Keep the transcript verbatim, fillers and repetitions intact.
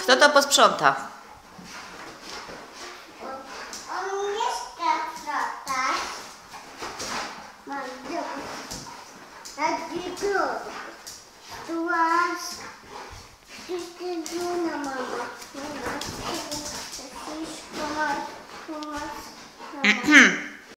Kto to posprząta? On nie chce sprzątać. Mam dół. Taki dół. Tu masz. Wszyscy dół na mama. Tu masz. Tu masz. Tu masz. Tu masz.